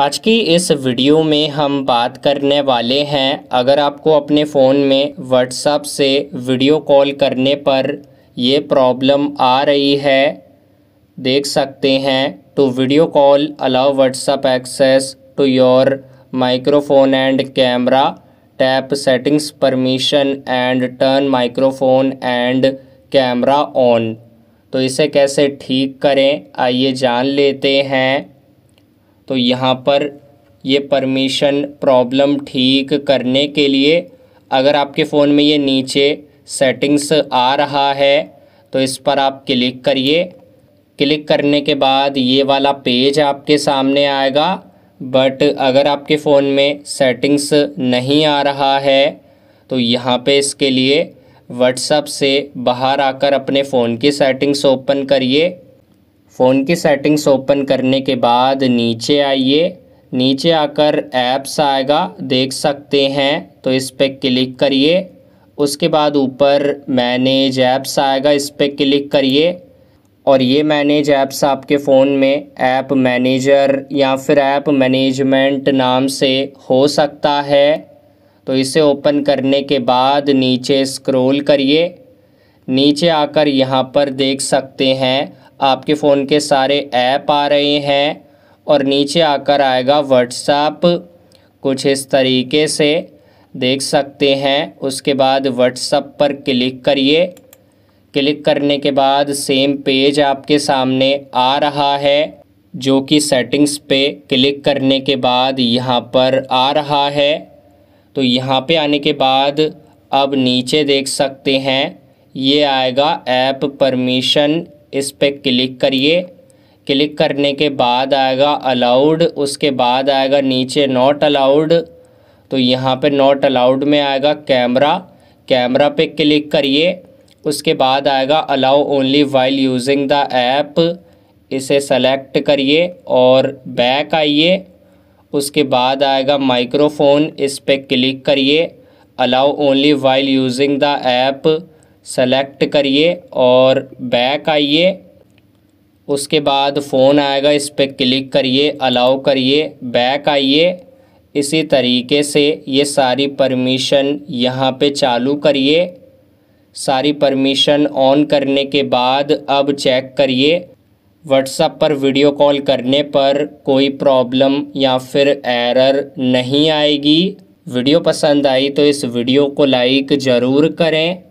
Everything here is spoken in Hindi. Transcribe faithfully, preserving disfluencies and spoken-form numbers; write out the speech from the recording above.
आज की इस वीडियो में हम बात करने वाले हैं, अगर आपको अपने फ़ोन में व्हाट्सएप से वीडियो कॉल करने पर ये प्रॉब्लम आ रही है, देख सकते हैं। To video call allow WhatsApp access to your microphone and camera, tap settings permission and turn microphone and camera on. तो इसे कैसे ठीक करें आइए जान लेते हैं। तो यहाँ पर ये परमिशन प्रॉब्लम ठीक करने के लिए अगर आपके फ़ोन में ये नीचे सेटिंग्स आ रहा है तो इस पर आप क्लिक करिए। क्लिक करने के बाद ये वाला पेज आपके सामने आएगा। बट अगर आपके फ़ोन में सेटिंग्स नहीं आ रहा है तो यहाँ पे इसके लिए व्हाट्सएप से बाहर आकर अपने फ़ोन की सेटिंग्स ओपन करिए। फ़ोन की सेटिंग्स ओपन करने के बाद नीचे आइए। नीचे आकर ऐप्स आएगा, देख सकते हैं, तो इस पर क्लिक करिए। उसके बाद ऊपर मैनेज ऐप्स आएगा, इस पर क्लिक करिए। और ये मैनेज ऐप्स आपके फ़ोन में ऐप मैनेजर या फिर ऐप मैनेजमेंट नाम से हो सकता है। तो इसे ओपन करने के बाद नीचे स्क्रॉल करिए। नीचे आकर यहाँ पर देख सकते हैं आपके फ़ोन के सारे ऐप आ रहे हैं और नीचे आकर आएगा व्हाट्सएप, कुछ इस तरीके से देख सकते हैं। उसके बाद व्हाट्सएप पर क्लिक करिए। क्लिक करने के बाद सेम पेज आपके सामने आ रहा है जो कि सेटिंग्स पे क्लिक करने के बाद यहाँ पर आ रहा है। तो यहाँ पे आने के बाद अब नीचे देख सकते हैं ये आएगा ऐप परमिशन, इस पर क्लिक करिए। क्लिक करने के बाद आएगा अलाउड, उसके बाद आएगा नीचे नॉट अलाउड। तो यहाँ पे नॉट अलाउड में आएगा कैमरा, कैमरा पे क्लिक करिए। उसके बाद आएगा allow only while using the app, इसे सेलेक्ट करिए और बैक आइए। उसके बाद आएगा माइक्रोफोन, इस पर क्लिक करिए। Allow only while using the app select करिए और बैक आइए। उसके बाद फ़ोन आएगा, इस पर क्लिक करिए, अलाउ करिए, बैक आइए। इसी तरीके से ये सारी परमिशन यहाँ पे चालू करिए। सारी परमिशन ऑन करने के बाद अब चेक करिए व्हाट्सएप पर वीडियो कॉल करने पर कोई प्रॉब्लम या फिर एरर नहीं आएगी। वीडियो पसंद आई तो इस वीडियो को लाइक ज़रूर करें।